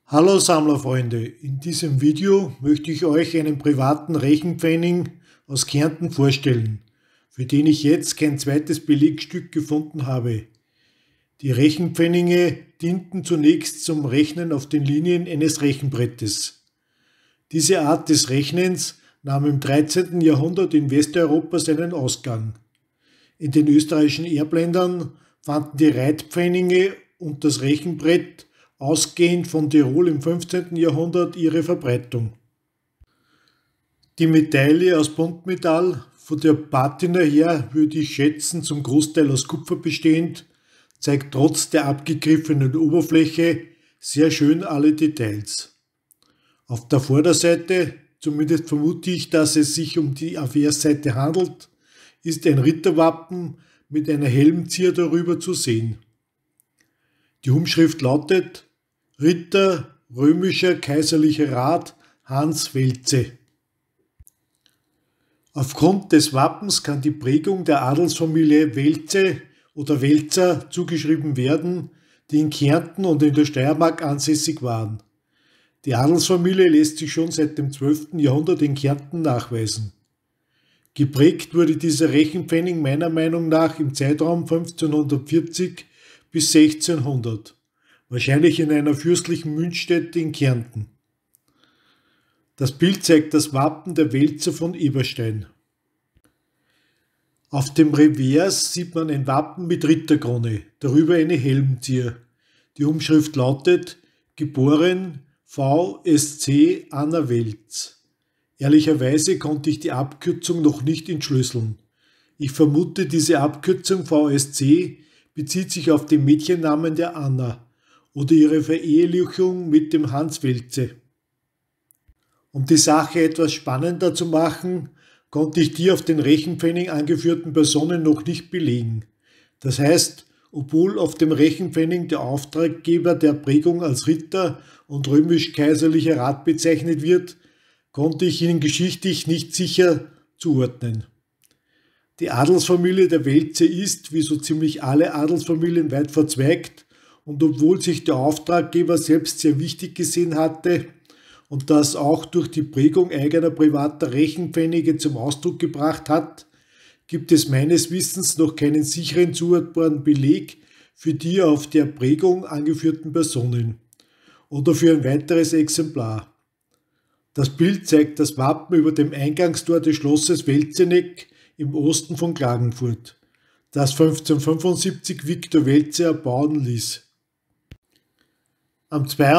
Hallo Sammlerfreunde, in diesem Video möchte ich euch einen privaten Rechenpfennig aus Kärnten vorstellen, für den ich jetzt kein zweites Belegstück gefunden habe. Die Rechenpfennige dienten zunächst zum Rechnen auf den Linien eines Rechenbrettes. Diese Art des Rechnens nahm im 13. Jahrhundert in Westeuropa seinen Ausgang. In den österreichischen Erbländern fanden die Reitpfennige und das Rechenbrett ausgehend von Tirol im 15. Jahrhundert ihre Verbreitung. Die Medaille aus Buntmetall, von der Patina her würde ich schätzen zum Großteil aus Kupfer bestehend, zeigt trotz der abgegriffenen Oberfläche sehr schön alle Details. Auf der Vorderseite, zumindest vermute ich, dass es sich um die Aversseite handelt, ist ein Ritterwappen mit einer Helmzier darüber zu sehen. Die Umschrift lautet Ritter, römischer kaiserlicher Rat, Hans Welze. Aufgrund des Wappens kann die Prägung der Adelsfamilie Welze oder Welzer zugeschrieben werden, die in Kärnten und in der Steiermark ansässig waren. Die Adelsfamilie lässt sich schon seit dem 12. Jahrhundert in Kärnten nachweisen. Geprägt wurde dieser Rechenpfennig meiner Meinung nach im Zeitraum 1540 bis 1600, wahrscheinlich in einer fürstlichen Münzstätte in Kärnten. Das Bild zeigt das Wappen der Welzer von Eberstein. Auf dem Revers sieht man ein Wappen mit Ritterkrone, darüber eine Helmzier. Die Umschrift lautet Geboren VSC Anna Welz. Ehrlicherweise konnte ich die Abkürzung noch nicht entschlüsseln. Ich vermute, diese Abkürzung VSC bezieht sich auf den Mädchennamen der Anna oder ihre Verehelichung mit dem Hans Welze. Um die Sache etwas spannender zu machen, konnte ich die auf den Rechenpfennig angeführten Personen noch nicht belegen. Das heißt, obwohl auf dem Rechenpfennig der Auftraggeber der Prägung als Ritter und römisch-kaiserlicher Rat bezeichnet wird, konnte ich ihn geschichtlich nicht sicher zuordnen. Die Adelsfamilie der Welze ist, wie so ziemlich alle Adelsfamilien, weit verzweigt und obwohl sich der Auftraggeber selbst sehr wichtig gesehen hatte und das auch durch die Prägung eigener privater Rechenpfennige zum Ausdruck gebracht hat, gibt es meines Wissens noch keinen sicheren zuordnbaren Beleg für die auf der Prägung angeführten Personen oder für ein weiteres Exemplar. Das Bild zeigt das Wappen über dem Eingangstor des Schlosses Welzeneck im Osten von Klagenfurt, das 1575 Viktor Welze erbauen ließ. Am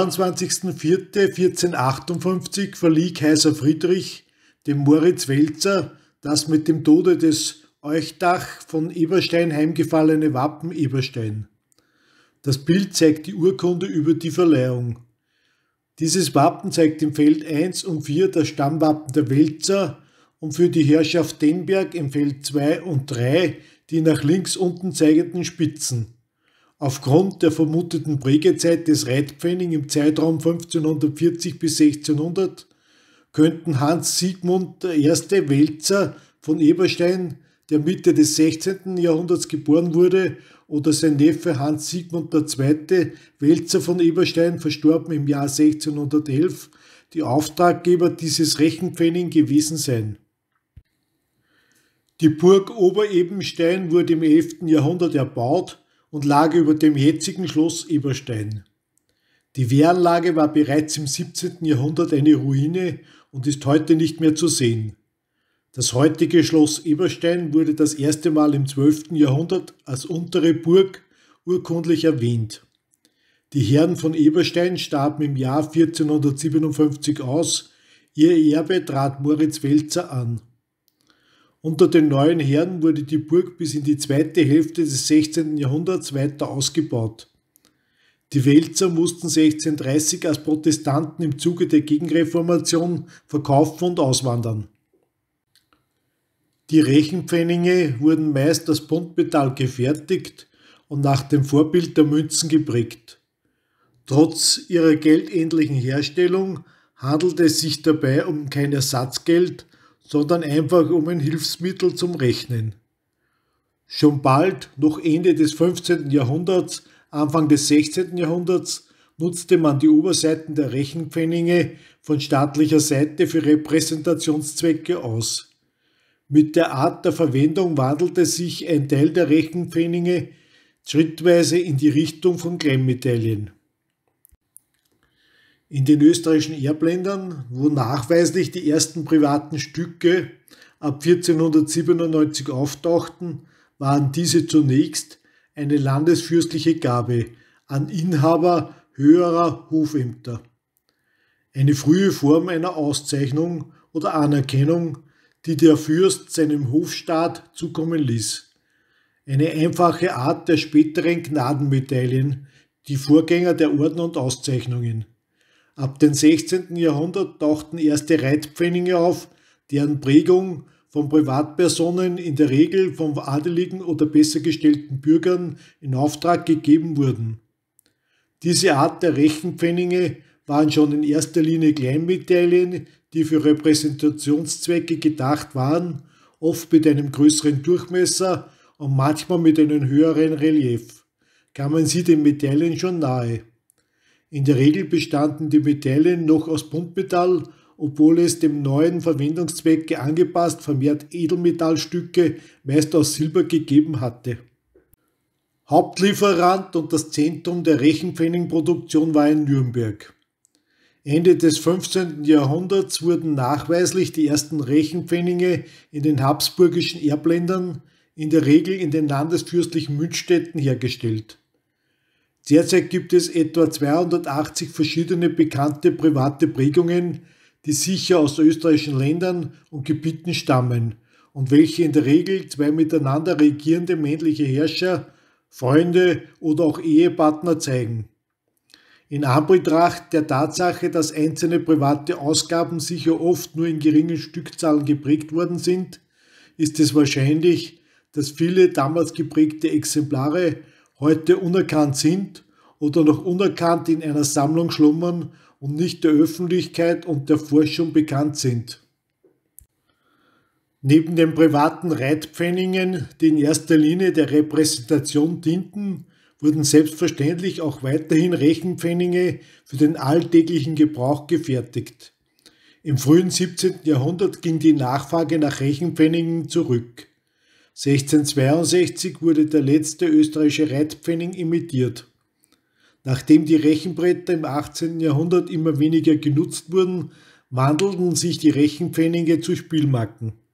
22.04.1458 verlieh Kaiser Friedrich dem Moritz Welzer das mit dem Tode des Euchdach von Eberstein heimgefallene Wappen Eberstein. Das Bild zeigt die Urkunde über die Verleihung. Dieses Wappen zeigt im Feld 1 und 4 das Stammwappen der Welzer und für die Herrschaft Denberg im Feld 2 und 3 die nach links unten zeigenden Spitzen. Aufgrund der vermuteten Prägezeit des Reitpfennig im Zeitraum 1540 bis 1600 könnten Hans Siegmund I. Welzer von Eberstein, der Mitte des 16. Jahrhunderts geboren wurde, oder sein Neffe Hans Siegmund II. Welzer von Eberstein, verstorben im Jahr 1611, die Auftraggeber dieses Rechenpfennig gewesen sein. Die Burg Oberebenstein wurde im 11. Jahrhundert erbaut und lag über dem jetzigen Schloss Eberstein. Die Wehranlage war bereits im 17. Jahrhundert eine Ruine und ist heute nicht mehr zu sehen. Das heutige Schloss Eberstein wurde das erste Mal im 12. Jahrhundert als untere Burg urkundlich erwähnt. Die Herren von Eberstein starben im Jahr 1457 aus, ihr Erbe trat Moritz Welzer an. Unter den neuen Herren wurde die Burg bis in die zweite Hälfte des 16. Jahrhunderts weiter ausgebaut. Die Welzer mussten 1630 als Protestanten im Zuge der Gegenreformation verkaufen und auswandern. Die Rechenpfennige wurden meist aus Buntmetall gefertigt und nach dem Vorbild der Münzen geprägt. Trotz ihrer geldähnlichen Herstellung handelt es sich dabei um kein Ersatzgeld, sondern einfach um ein Hilfsmittel zum Rechnen. Schon bald, noch Ende des 15. Jahrhunderts, Anfang des 16. Jahrhunderts, nutzte man die Oberseiten der Rechenpfennige von staatlicher Seite für Repräsentationszwecke aus. Mit der Art der Verwendung wandelte sich ein Teil der Rechenpfennige schrittweise in die Richtung von Kleinmedaillen. In den österreichischen Erbländern, wo nachweislich die ersten privaten Stücke ab 1497 auftauchten, waren diese zunächst eine landesfürstliche Gabe an Inhaber höherer Hofämter. Eine frühe Form einer Auszeichnung oder Anerkennung, die der Fürst seinem Hofstaat zukommen ließ. Eine einfache Art der späteren Gnadenmedaillen, die Vorgänger der Orden und Auszeichnungen. Ab dem 16. Jahrhundert tauchten erste Reitpfennige auf, deren Prägung von Privatpersonen, in der Regel von adeligen oder besser gestellten Bürgern, in Auftrag gegeben wurden. Diese Art der Rechenpfennige waren schon in erster Linie Kleinmedaillen, die für Repräsentationszwecke gedacht waren, oft mit einem größeren Durchmesser und manchmal mit einem höheren Relief. Kamen sie den Medaillen schon nahe. In der Regel bestanden die Medaillen noch aus Buntmetall, obwohl es dem neuen Verwendungszwecke angepasst vermehrt Edelmetallstücke, meist aus Silber, gegeben hatte. Hauptlieferant und das Zentrum der Rechenpfennigproduktion war in Nürnberg. Ende des 15. Jahrhunderts wurden nachweislich die ersten Rechenpfennige in den habsburgischen Erbländern, in der Regel in den landesfürstlichen Münzstädten, hergestellt. Derzeit gibt es etwa 280 verschiedene bekannte private Prägungen, die sicher aus österreichischen Ländern und Gebieten stammen und welche in der Regel zwei miteinander regierende männliche Herrscher, Freunde oder auch Ehepartner zeigen. In Anbetracht der Tatsache, dass einzelne private Ausgaben sicher oft nur in geringen Stückzahlen geprägt worden sind, ist es wahrscheinlich, dass viele damals geprägte Exemplare heute unerkannt sind oder noch unerkannt in einer Sammlung schlummern und nicht der Öffentlichkeit und der Forschung bekannt sind. Neben den privaten Reitpfennigen, die in erster Linie der Repräsentation dienten, wurden selbstverständlich auch weiterhin Rechenpfennige für den alltäglichen Gebrauch gefertigt. Im frühen 17. Jahrhundert ging die Nachfrage nach Rechenpfennigen zurück. 1662 wurde der letzte österreichische Reitpfennig emittiert. Nachdem die Rechenbretter im 18. Jahrhundert immer weniger genutzt wurden, wandelten sich die Rechenpfennige zu Spielmarken.